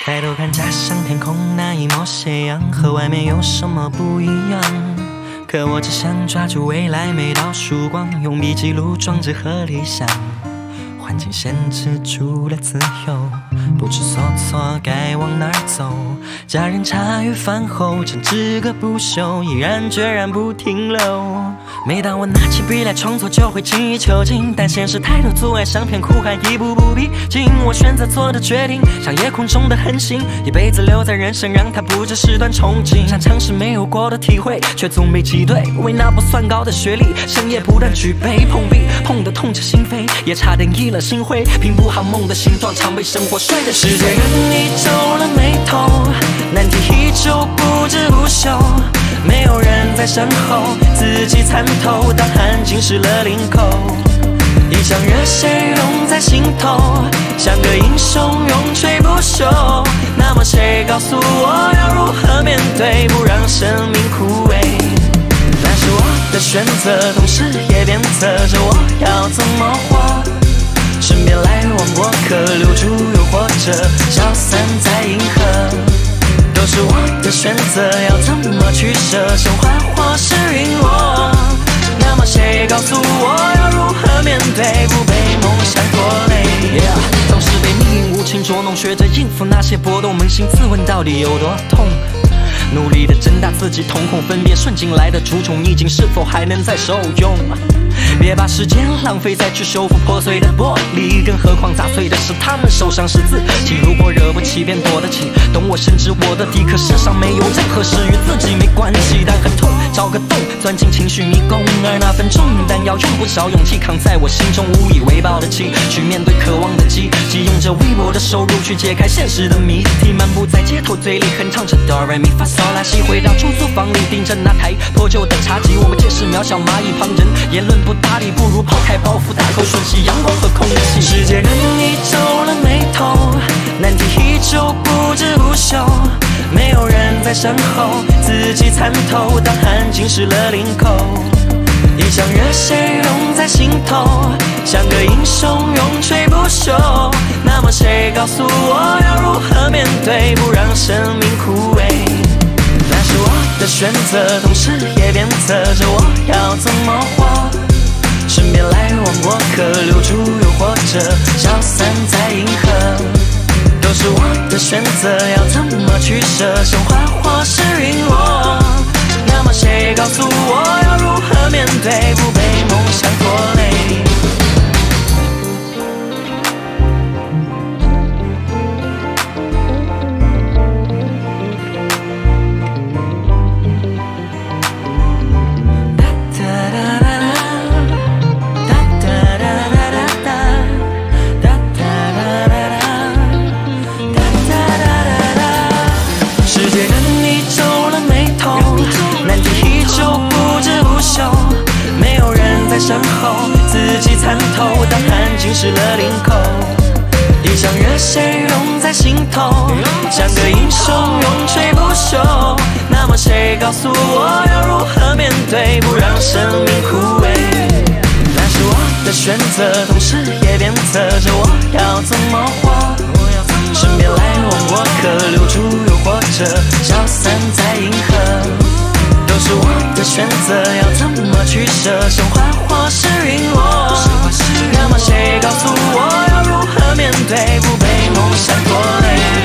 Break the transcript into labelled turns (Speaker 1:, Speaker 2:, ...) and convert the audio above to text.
Speaker 1: 抬头看家乡天空那一抹斜阳，和外面有什么不一样？可我只想抓住未来每道曙光，用笔记录装置和理想。环境限制住了自由，不知所措，该往哪儿走？家人茶余饭后争执个不休，毅然决然不停留。每当我拿起笔来创作，就会精益求精，但现实太多阻碍，像片苦海，一步步逼近。我选择做的决定，像夜空中的恒星，一辈子留在人生，让它不只是段憧憬。像尝试没有过的体会，却总被挤兑。为那不算高的学历，深夜不断举杯碰壁，碰得痛彻心扉，也差点移了心灰。拼不好梦的形状，常被生活摔得世界任你皱了眉头，难题依旧不知不休，没有人在身后，自己参透，当汗浸湿了领口，一腔热血涌在心头，像个英雄永垂不朽。那么谁告诉我要如何面对，不让生命枯萎？那是我的选择，同时也鞭策着我要怎么活。身边来往过客，留住又或者消散在银河，都是我的选择，要怎么取舍？神话或是陨落？那么谁告诉我要如何面对，不被梦想拖累？总是被命运无情捉弄，学着应付那些波动，扪心自问到底有多痛？努力的睁大自己瞳孔，分别顺境来的蛀虫，逆境是否还能再受用？别把时间浪费再去修复破碎的玻璃，更何况砸碎的是他们，受伤是自己。如果惹不起便躲得起，懂我深知我的底，可世上没有任何事与自己没关系。但很痛，找个洞钻进情绪迷宫，而那份重担要用不少勇气扛在我心中，无以为报的情去面对渴望的饥，即用着微薄的收入去解开现实的谜题。漫步在街头，嘴里哼唱着哆来咪发嗦拉西，回到住宿房里，盯着那台破旧的茶几，我们皆是渺小蚂蚁，旁人言论不搭理，不如抛开包袱，大口吮吸阳光和空气。世界任你皱了眉头，难题依旧不知不休，没有人在身后，自己参透，当汗浸湿了领口，一腔热血涌在心头，像个英雄永垂不朽。那么谁告诉我要如何面对，不让生命枯萎？那是我的选择，同时也鞭策着我要怎么活。身边来往过客，留住又或者消散在银河，都是我的选择，要怎么取舍？神话或是陨落？那么谁告诉我要如何面对，不被梦想拖累？身后，自己参透，当汗浸湿了领口，一腔热血涌在心头，像个英雄永垂不朽。那么谁告诉我要如何面对，不让生命枯萎？那是我的选择，同时也鞭策着我要怎么活。身边来往过客，留住又或者消散在银河，都是我的选择，要怎么取舍？神话或是陨落？那么谁告诉我要如何面对，不被梦想拖累？